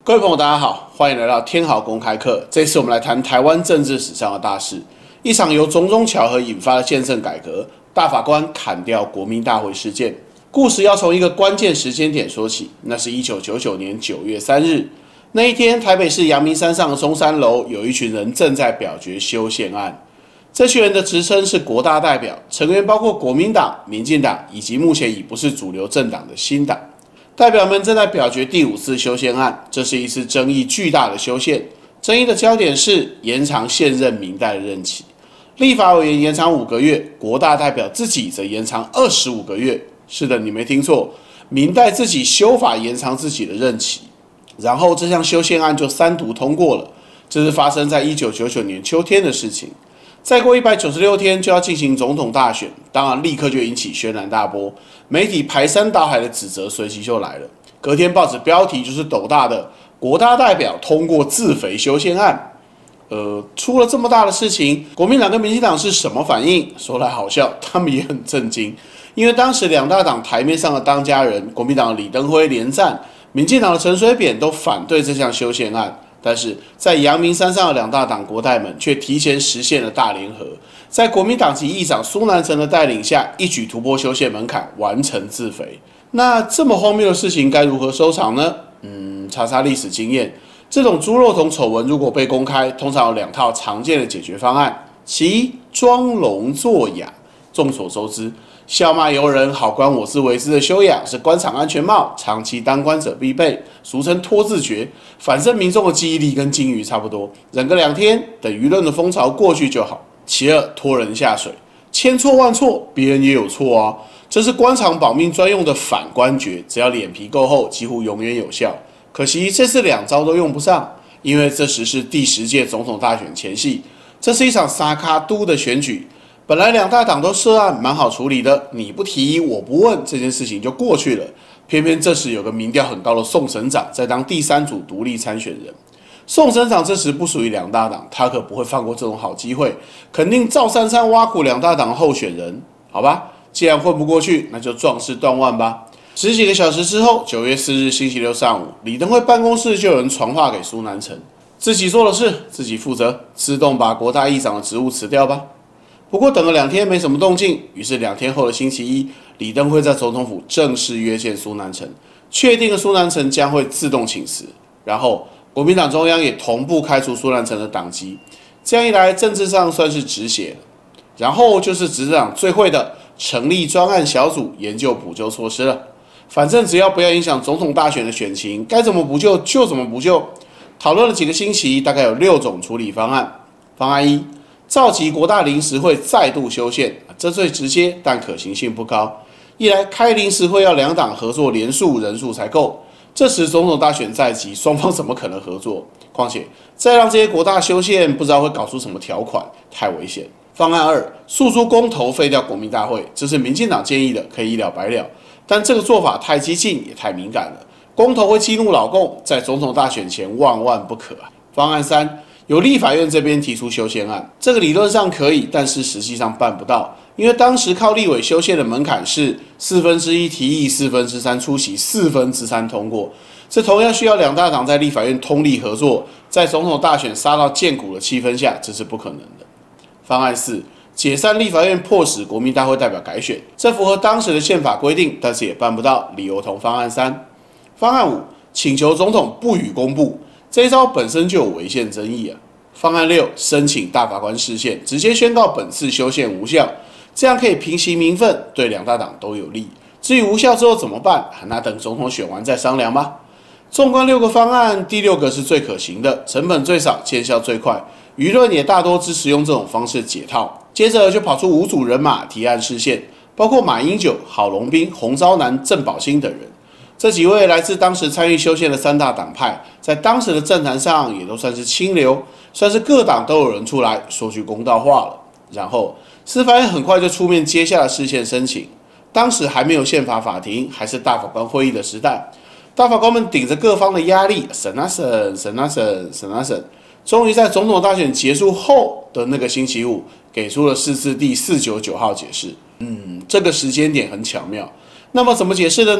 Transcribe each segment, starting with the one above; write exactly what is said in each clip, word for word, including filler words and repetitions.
各位朋友，大家好，欢迎来到天豪公开课。这次我们来谈台湾政治史上的大事，一场由种种巧合引发的宪政改革——大法官砍掉国民大会事件。故事要从一个关键时间点说起，那是一九九九年九月三日。那一天，台北市阳明山上的中山楼有一群人正在表决修宪案。这群人的职称是国大代表，成员包括国民党、民进党以及目前已不是主流政党的新党。代表们正在表决第五次修宪案，这是一次争议巨大的修宪。争议的焦点是延长现任民代的任期，立法委员延长五个月，国大代表自己则延长二十五个月。是的，你没听错，民代自己修法延长自己的任期，然后这项修宪案就三读通过了。这是发生在一九九九年秋天的事情。再过一百九十六天就要进行总统大选，当然立刻就引起轩然大波，媒体排山倒海的指责随即就来了。隔天报纸标题就是斗大的“国大代表通过自肥修宪案”。呃，出了这么大的事情，国民党跟民进党是什么反应？说来好笑，他们也很震惊，因为当时两大党台面上的当家人，国民党的李登辉连战，民进党的陈水扁都反对这项修宪案。但是在阳明山上的两大党国代们却提前实现了大联合，在国民党籍议长苏南成的带领下，一举突破修宪门槛，完成自肥。那这么荒谬的事情该如何收场呢？嗯，查查历史经验，这种猪肉桶丑闻如果被公开，通常有两套常见的解决方案。其一，装聋作哑。众所周知，笑骂由人，好官我自为之的修养是官场安全帽，长期当官者必备，俗称拖字诀。反正民众的记忆力跟金鱼差不多，忍个两天，等舆论的风潮过去就好。其二，拖人下水，千错万错，别人也有错啊，这是官场保命专用的反官诀，只要脸皮够厚，几乎永远有效。可惜这次两招都用不上，因为这时是第十届总统大选前夕，这是一场沙卡都的选举。本来两大党都涉案，蛮好处理的，你不提我不问，这件事情就过去了。偏偏这时有个民调很高的宋省长在当第三组独立参选人。宋省长这时不属于两大党，他可不会放过这种好机会，肯定照三餐挖苦两大党候选人。好吧，既然混不过去，那就壮士断腕吧。十几个小时之后，九月四日星期六上午，李登辉办公室就有人传话给苏南成，自己做的事自己负责，自动把国大议长的职务辞掉吧。不过等了两天没什么动静，于是两天后的星期一，李登辉在总统府正式约见苏南成，确定了苏南成将会自动请辞，然后国民党中央也同步开除苏南成的党籍，这样一来政治上算是止血了。然后就是执政党最会的，成立专案小组研究补救措施了。反正只要不要影响总统大选的选情，该怎么补救就怎么补救。讨论了几个星期，大概有六种处理方案。方案一，召集国大临时会再度修宪，这最直接，但可行性不高。一来开临时会要两党合作连数人数才够，这时总统大选在即，双方怎么可能合作？况且再让这些国大修宪，不知道会搞出什么条款，太危险。方案二，诉诸公投废掉国民大会，这是民进党建议的，可以一了百了。但这个做法太激进，也太敏感了，公投会激怒老共，在总统大选前万万不可啊。方案三，由立法院这边提出修宪案，这个理论上可以，但是实际上办不到，因为当时靠立委修宪的门槛是四分之一提议，四分之三出席，四分之三通过。这同样需要两大党在立法院通力合作，在总统大选杀到见骨的气氛下，这是不可能的。方案四，解散立法院，迫使国民大会代表改选，这符合当时的宪法规定，但是也办不到，理由同方案三。方案五，请求总统不予公布。这一招本身就有违宪争议啊。方案六，申请大法官释宪，直接宣告本次修宪无效，这样可以平息民愤，对两大党都有利。至于无效之后怎么办，那等总统选完再商量吧。纵观六个方案，第六个是最可行的，成本最少，见效最快，舆论也大多支持用这种方式解套。接着就跑出五组人马提案释宪，包括马英九、郝龙斌、洪昭南、郑宝清等人。这几位来自当时参与修宪的三大党派，在当时的政坛上也都算是清流，算是各党都有人出来说句公道话了。然后司法院很快就出面接下了释宪申请。当时还没有宪法法庭，还是大法官会议的时代，大法官们顶着各方的压力，审啊审，审啊审，审啊审，终于在总统大选结束后的那个星期五，给出了释字第四九九号解释。嗯，这个时间点很巧妙。那么怎么解释的呢？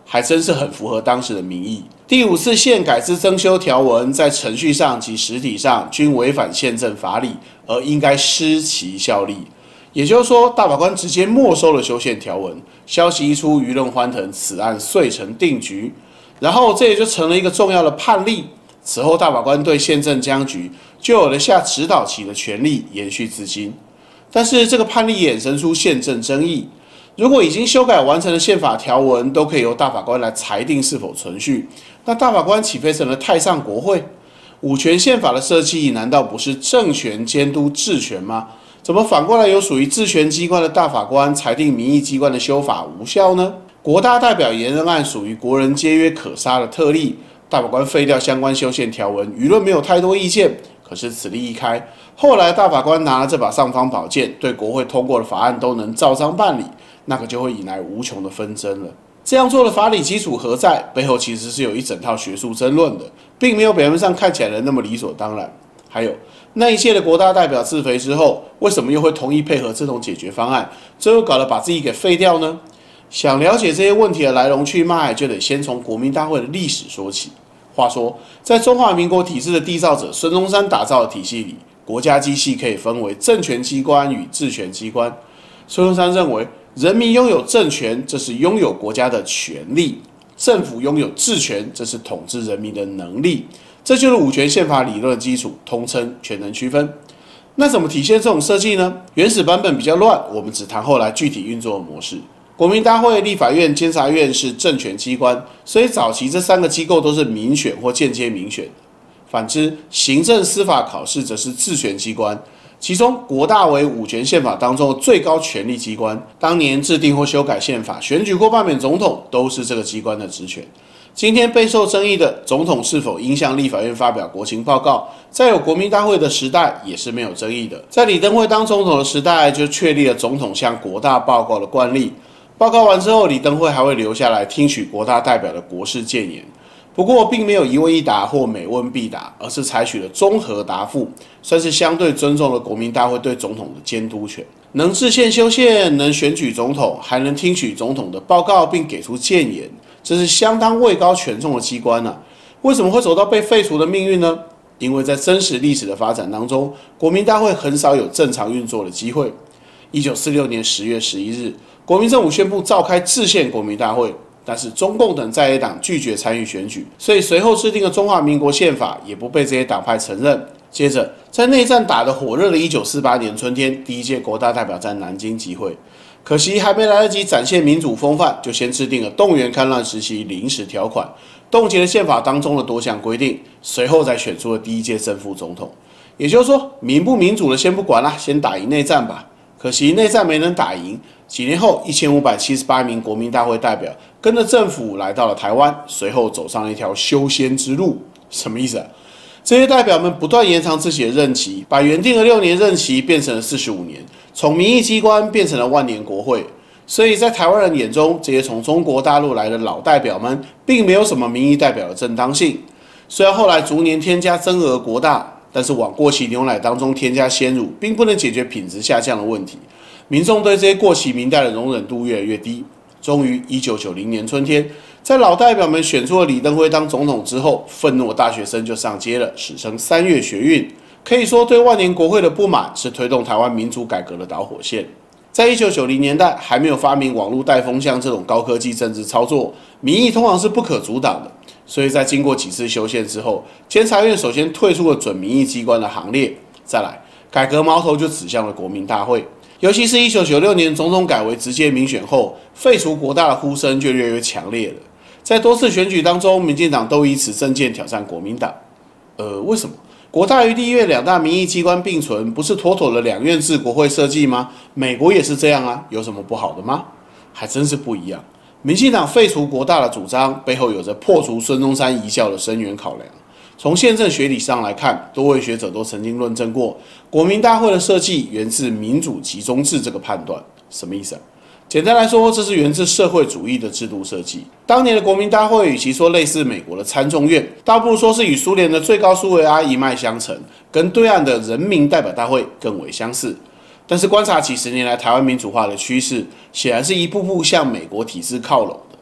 还真是很符合当时的民意。第五次宪改之增修条文，在程序上及实体上均违反宪政法理，而应该失其效力。也就是说，大法官直接没收了修宪条文。消息一出，舆论欢腾，此案遂成定局。然后这也就成了一个重要的判例。此后，大法官对宪政僵局就有了下指导棋的权利，延续至今。但是这个判例衍生出宪政争议。如果已经修改完成的宪法条文都可以由大法官来裁定是否存续，那大法官岂非成了太上国会？五权宪法的设计难道不是政权监督治权吗？怎么反过来由属于治权机关的大法官裁定民意机关的修法无效呢？国大代表延任案属于国人皆曰可杀的特例，大法官废掉相关修宪条文，舆论没有太多意见。可是此例一开，后来大法官拿了这把尚方宝剑，对国会通过的法案都能照章办理，那可就会引来无穷的纷争了。这样做的法理基础何在？背后其实是有一整套学术争论的，并没有表面上看起来的那么理所当然。还有那一届的国大代表自肥之后，为什么又会同意配合这种解决方案，最后搞得把自己给废掉呢？想了解这些问题的来龙去脉，就得先从国民大会的历史说起。话说，在中华民国体制的缔造者孙中山打造的体系里，国家机器可以分为政权机关与治权机关。孙中山认为，人民拥有政权，这是拥有国家的权利；政府拥有治权，这是统治人民的能力。这就是五权宪法理论的基础，通称权能区分。那怎么体现这种设计呢？原始版本比较乱，我们只谈后来具体运作的模式。国民大会、立法院、监察院是政权机关，所以早期这三个机构都是民选或间接民选的。反之，行政、司法、考试则是治权机关，其中国大为五权宪法当中的最高权力机关。当年制定或修改宪法、选举或罢免总统，都是这个机关的职权。今天备受争议的总统是否应向立法院发表国情报告，在有国民大会的时代也是没有争议的。在李登辉当总统的时代，就确立了总统向国大报告的惯例。报告完之后，李登辉还会留下来听取国大代表的国事谏言。不过，并没有一问一答或每问必答，而是采取了综合答复，算是相对尊重了国民大会对总统的监督权。能制宪修宪，能选举总统，还能听取总统的报告并给出谏言，这是相当位高权重的机关啊。为什么会走到被废除的命运呢？因为在真实历史的发展当中，国民大会很少有正常运作的机会。一九四六年十月十一日，国民政府宣布召开制宪国民大会，但是中共等在野党拒绝参与选举，所以随后制定的中华民国宪法也不被这些党派承认。接着，在内战打得火热的一九四八年春天，第一届国大代表在南京集会，可惜还没来得及展现民主风范，就先制定了动员戡乱时期临时条款，冻结了宪法当中的多项规定，随后才选出了第一届正副总统。也就是说，民不民主的先不管啦，先打赢内战吧。可惜内战没能打赢，几年后，一千五百七十八名国民大会代表跟着政府来到了台湾，随后走上了一条修仙之路。什么意思啊？这些代表们不断延长自己的任期，把原定的六年任期变成了四十五年，从民意机关变成了万年国会。所以在台湾人眼中，这些从中国大陆来的老代表们，并没有什么民意代表的正当性。虽然后来逐年添加增额国大，但是往过期牛奶当中添加鲜乳，并不能解决品质下降的问题。民众对这些过期民代的容忍度越来越低。终于，一九九零年春天，在老代表们选出了李登辉当总统之后，愤怒的大学生就上街了，史称三月学运。可以说，对万年国会的不满是推动台湾民主改革的导火线。在一九九零年代，还没有发明网络带风向这种高科技政治操作，民意通常是不可阻挡的。所以在经过几次修宪之后，监察院首先退出了准民意机关的行列，再来改革矛头就指向了国民大会。尤其是一九九六年总统改为直接民选后，废除国大的呼声就越来越强烈了。在多次选举当中，民进党都以此政见挑战国民党。呃，为什么？国大与立院两大民意机关并存，不是妥妥的两院制国会设计吗？美国也是这样啊，有什么不好的吗？还真是不一样。民进党废除国大的主张，背后有着破除孙中山遗教的深远考量。从宪政学理上来看，多位学者都曾经论证过，国民大会的设计源自民主集中制这个判断。什么意思啊？简单来说，这是源自社会主义的制度设计。当年的国民大会与其说类似美国的参众院，倒不如说是与苏联的最高苏维埃一脉相承，跟对岸的人民代表大会更为相似。但是观察几十年来台湾民主化的趋势，显然是一步步向美国体制靠拢的。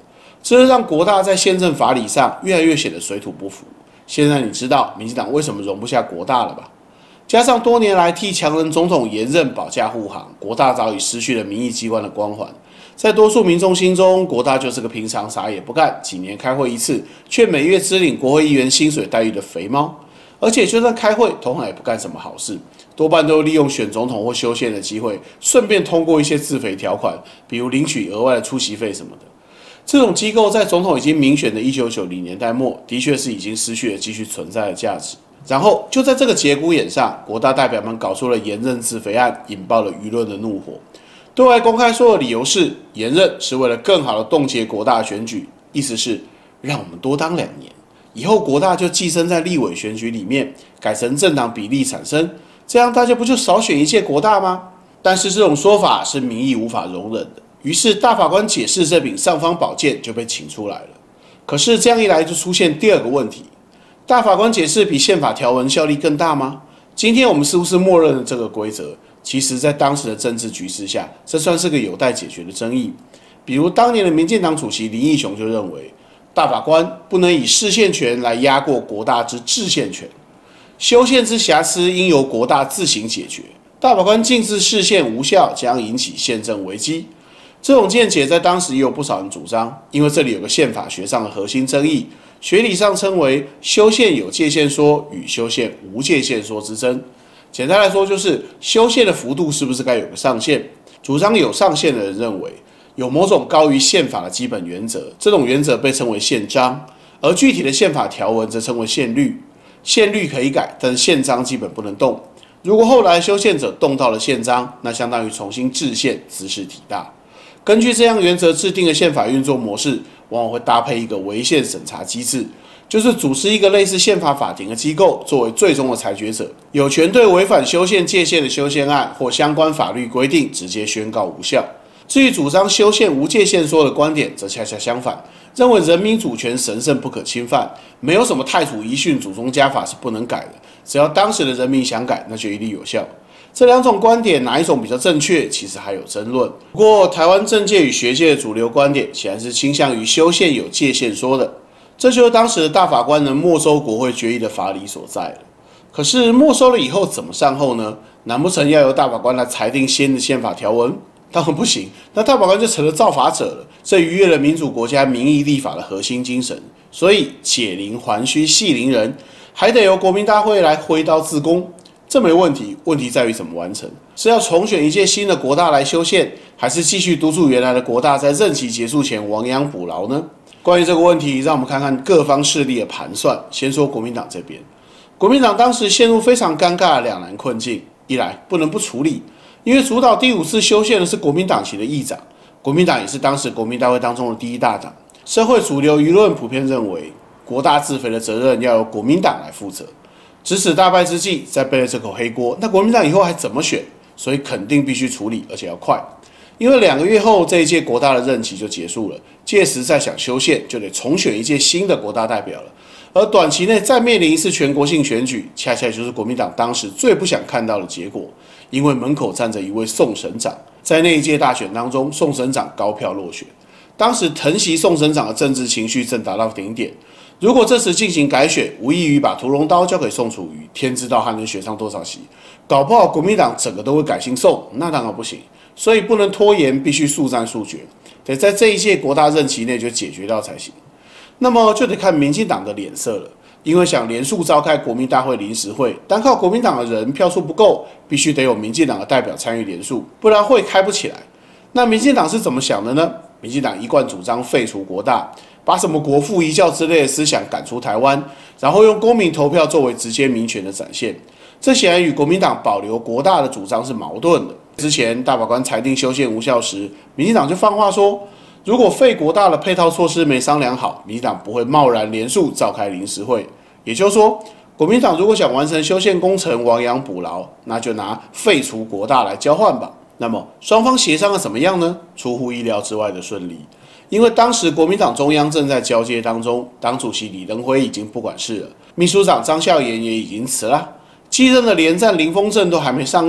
这就让国大在宪政法理上越来越显得水土不服。现在你知道民进党为什么容不下国大了吧？加上多年来替强人总统连任保驾护航，国大早已失去了民意机关的光环。在多数民众心中，国大就是个平常啥也不干，几年开会一次，却每月支领国会议员薪水待遇的肥猫。而且就算开会，通常也不干什么好事，多半都利用选总统或修宪的机会，顺便通过一些自肥条款，比如领取额外的出席费什么的。这种机构在总统已经民选的一九九零年代末，的确是已经失去了继续存在的价值。然后就在这个节骨眼上，国大代表们搞出了延任自肥案，引爆了舆论的怒火。对外公开说的理由是，延任是为了更好的冻结国大选举，意思是让我们多当两年，以后国大就寄生在立委选举里面，改成政党比例产生，这样大家不就少选一届国大吗？但是这种说法是民意无法容忍的，于是大法官解释这柄尚方宝剑就被请出来了。可是这样一来就出现第二个问题，大法官解释比宪法条文效力更大吗？今天我们是不是默认了这个规则？其实在当时的政治局势下，这算是个有待解决的争议。比如当年的民进党主席林义雄就认为，大法官不能以释宪权来压过国大之制宪权，修宪之瑕疵应由国大自行解决，大法官禁止释宪无效，将引起宪政危机。这种见解在当时也有不少人主张，因为这里有个宪法学上的核心争议，学理上称为修宪有界限说与修宪无界限说之争。简单来说，就是修宪的幅度是不是该有个上限？主张有上限的人认为，有某种高于宪法的基本原则，这种原则被称为宪章，而具体的宪法条文则称为宪律。宪律可以改，但是宪章基本不能动。如果后来修宪者动到了宪章，那相当于重新制宪，茲事体大。根据这样原则制定的宪法运作模式，往往会搭配一个违宪审查机制，就是组织一个类似宪法法庭的机构，作为最终的裁决者，有权对违反修宪界限的修宪案或相关法律规定直接宣告无效。至于主张修宪无界限说的观点，则恰恰相反，认为人民主权神圣不可侵犯，没有什么太祖遗训、祖宗家法是不能改的，只要当时的人民想改，那就一律有效。这两种观点哪一种比较正确，其实还有争论。不过，台湾政界与学界的主流观点显然是倾向于修宪有界限说的，这就是当时的大法官能没收国会决议的法理所在了。可是没收了以后怎么善后呢？难不成要由大法官来裁定新的宪法条文？当然不行，那大法官就成了造法者了，这逾越了民主国家民意立法的核心精神。所以解铃还须系铃人，还得由国民大会来挥刀自宫。这没问题，问题在于怎么完成？是要重选一届新的国大来修宪，还是继续督促原来的国大在任期结束前亡羊补牢呢？关于这个问题，让我们看看各方势力的盘算。先说国民党这边，国民党当时陷入非常尴尬的两难困境：一来不能不处理，因为主导第五次修宪的是国民党籍的议长，国民党也是当时国民大会当中的第一大党，社会主流舆论普遍认为，国大自肥的责任要由国民党来负责。只此大败之际，再背了这口黑锅，那国民党以后还怎么选？所以肯定必须处理，而且要快。因为两个月后，这一届国大的任期就结束了，届时再想修宪，就得重选一届新的国大代表了。而短期内再面临一次全国性选举，恰恰就是国民党当时最不想看到的结果。因为门口站着一位宋省长，在那一届大选当中，宋省长高票落选。当时疼惜宋省长的政治情绪正达到顶点。如果这时进行改选，无异于把屠龙刀交给宋楚瑜，天知道还能选上多少席，搞不好国民党整个都会改姓宋，那当然不行。所以不能拖延，必须速战速决，得在这一届国大任期内就解决掉才行。那么就得看民进党的脸色了，因为想连署召开国民大会临时会，单靠国民党的人票数不够，必须得有民进党的代表参与连署，不然会开不起来。那民进党是怎么想的呢？民进党一贯主张废除国大，把什么国父遗教之类的思想赶出台湾，然后用公民投票作为直接民权的展现。这显然与国民党保留国大的主张是矛盾的。之前大法官裁定修宪无效时，民进党就放话说，如果废国大的配套措施没商量好，民进党不会贸然连署召开临时会。也就是说，国民党如果想完成修宪工程亡羊补牢，那就拿废除国大来交换吧。那么双方协商的怎么样呢？出乎意料之外的顺利，因为当时国民党中央正在交接当中，党主席李登辉已经不管事了，秘书长张孝言也已经辞了，继任的连战林峰正都还没上任，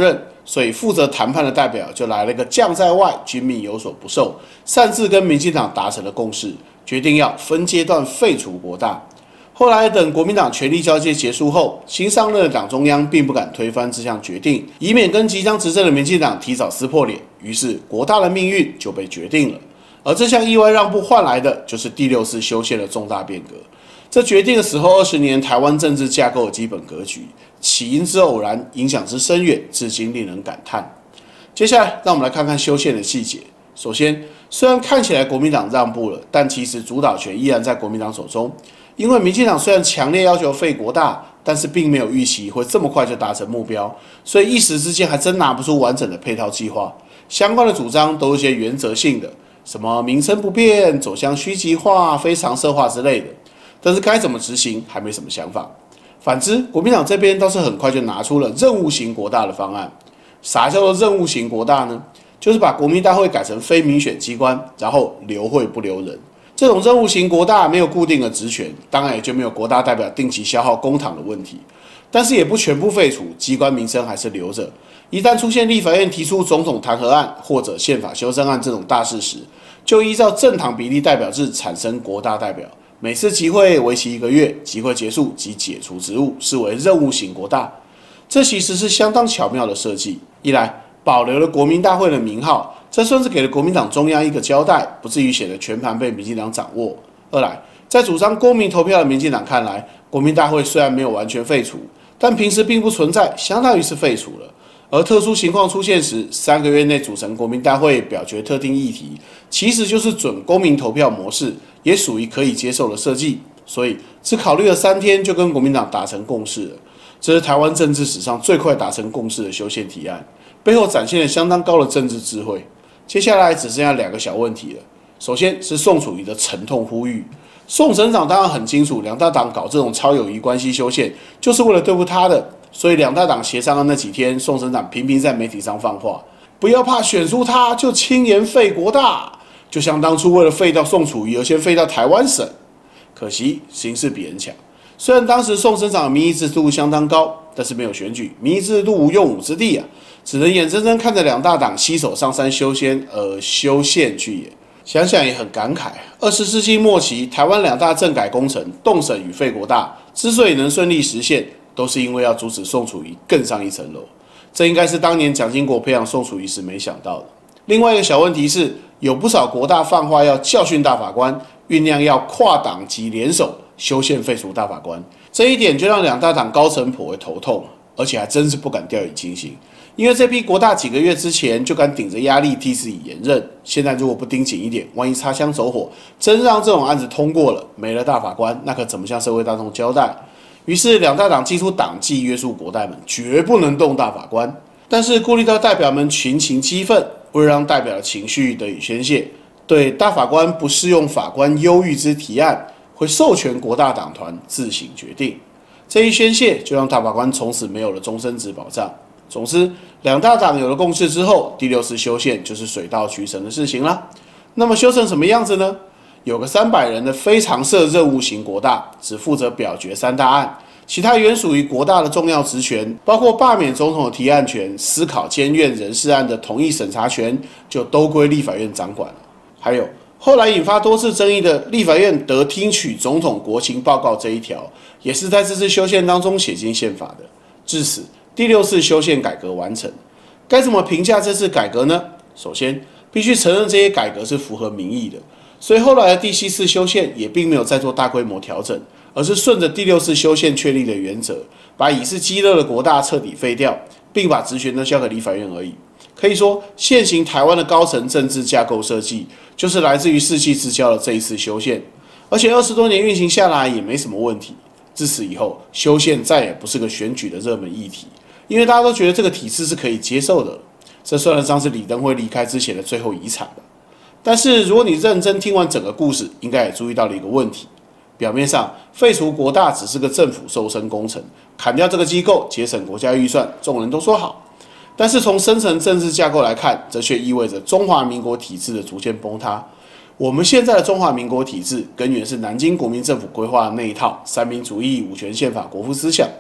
所以负责谈判的代表就来了个将在外，军命有所不受，擅自跟民进党达成了共识，决定要分阶段废除国大。后来等国民党权力交接结束后，新上任的党中央并不敢推翻这项决定，以免跟即将执政的民进党提早撕破脸，于是国大的命运就被决定了。而这项意外让步换来的就是第六次修宪的重大变革。这决定了此后二十年台湾政治架构的基本格局，起因之偶然，影响之深远，至今令人感叹。接下来，让我们来看看修宪的细节。首先，虽然看起来国民党让步了，但其实主导权依然在国民党手中。因为民进党虽然强烈要求废国大，但是并没有预期会这么快就达成目标，所以一时之间还真拿不出完整的配套计划。相关的主张都是些原则性的，什么名称不变、走向虚极化、非常社化之类的，但是该怎么执行还没什么想法。反之，国民党这边倒是很快就拿出了任务型国大的方案。啥叫做任务型国大呢？就是把国民大会改成非民选机关，然后留会不留人。这种任务型国大没有固定的职权，当然也就没有国大代表定期消耗公帑的问题。但是也不全部废除，机关名称还是留着。一旦出现立法院提出总统弹劾案或者宪法修正案这种大事时，就依照正常比例代表制产生国大代表，每次集会为期一个月，集会结束即解除职务，视为任务型国大。这其实是相当巧妙的设计，一来保留了国民大会的名号，这算是给了国民党中央一个交代，不至于显得全盘被民进党掌握。二来，在主张公民投票的民进党看来，国民大会虽然没有完全废除，但平时并不存在，相当于是废除了。而特殊情况出现时，三个月内组成国民大会表决特定议题，其实就是准公民投票模式，也属于可以接受的设计。所以只考虑了三天就跟国民党达成共识了，这是台湾政治史上最快达成共识的修宪提案，背后展现了相当高的政治智慧。接下来只剩下两个小问题了。首先是宋楚瑜的沉痛呼吁，宋省长当然很清楚，两大党搞这种超友谊关系修宪，就是为了对付他的。所以两大党协商的那几天，宋省长频频在媒体上放话，不要怕选输他，就轻言废国大，就像当初为了废掉宋楚瑜而先废掉台湾省。可惜形势比人强，虽然当时宋省长的民意支持度相当高，但是没有选举，民意支持度无用武之地啊，只能眼睁睁看着两大党携手上山修宪，而修宪去也。想想也很感慨，二十世纪末期，台湾两大政改工程动省与废国大之所以能顺利实现，都是因为要阻止宋楚瑜更上一层楼。这应该是当年蒋经国培养宋楚瑜时没想到的。另外一个小问题是，有不少国大放话要教训大法官，酝酿要跨党及联手修宪废除大法官，这一点就让两大党高层颇为头痛，而且还真是不敢掉以轻心。因为这批国大几个月之前就敢顶着压力替自己延任，现在如果不盯紧一点，万一擦枪走火，真让这种案子通过了，没了大法官，那可怎么向社会大众交代？于是两大党祭出党纪约束国代们，绝不能动大法官。但是顾虑到代表们群情激愤，为了让代表的情绪得以宣泄，对大法官不适用法官忧郁之提案，会授权国大党团自行决定。这一宣泄就让大法官从此没有了终身职保障。总之，两大党有了共识之后，第六次修宪就是水到渠成的事情啦。那么修成什么样子呢？有个三百人的非常设任务型国大，只负责表决三大案，其他原属于国大的重要职权，包括罢免总统的提案权、思考监院人事案的同意审查权，就都归立法院掌管了。还有后来引发多次争议的立法院得听取总统国情报告这一条，也是在这次修宪当中写进宪法的。至此，第六次修宪改革完成。该怎么评价这次改革呢？首先，必须承认这些改革是符合民意的，所以后来的第七次修宪也并没有再做大规模调整，而是顺着第六次修宪确立的原则，把已是积热的国大彻底废掉，并把职权都交给立法院而已。可以说，现行台湾的高层政治架构设计，就是来自于世纪之交的这一次修宪，而且二十多年运行下来也没什么问题。自此以后，修宪再也不是个选举的热门议题，因为大家都觉得这个体制是可以接受的。这算得上是李登辉离开之前的最后遗产吧。但是如果你认真听完整个故事，应该也注意到了一个问题：表面上废除国大只是个政府瘦身工程，砍掉这个机构，节省国家预算，众人都说好。但是从深层政治架构来看，这却意味着中华民国体制的逐渐崩塌。我们现在的中华民国体制根源是南京国民政府规划的那一套三民主义、五权宪法、国父思想。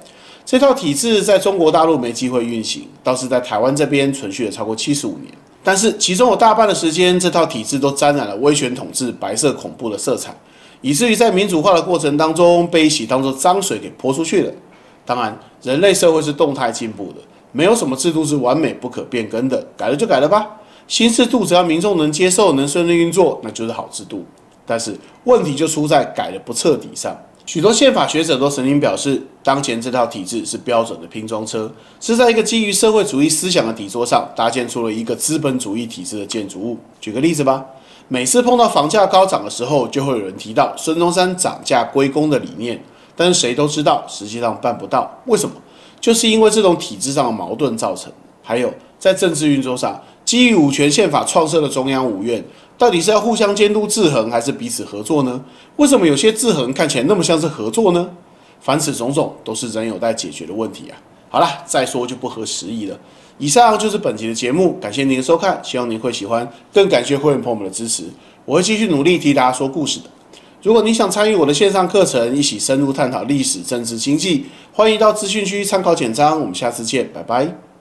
这套体制在中国大陆没机会运行，倒是在台湾这边存续了超过七十五年。但是其中有大半的时间，这套体制都沾染了威权统治、白色恐怖的色彩，以至于在民主化的过程当中被一起当作脏水给泼出去了。当然，人类社会是动态进步的，没有什么制度是完美不可变更的，改了就改了吧。新制度只要民众能接受、能顺利运作，那就是好制度。但是问题就出在改的不彻底上。许多宪法学者都曾经表示，当前这套体制是标准的拼装车，是在一个基于社会主义思想的底座上搭建出了一个资本主义体制的建筑物。举个例子吧，每次碰到房价高涨的时候，就会有人提到孙中山涨价归公的理念，但是谁都知道实际上办不到。为什么？就是因为这种体制上的矛盾造成的。还有在政治运作上，基于五权宪法创设的中央五院，到底是要互相监督制衡，还是彼此合作呢？为什么有些制衡看起来那么像是合作呢？凡此种种，都是仍有待解决的问题啊。好啦，再说就不合时宜了。以上就是本期的节目，感谢您的收看，希望您会喜欢，更感谢会员朋友们的支持。我会继续努力替大家说故事的。如果你想参与我的线上课程，一起深入探讨历史、政治、经济，欢迎到资讯区参考简章。我们下次见，拜拜。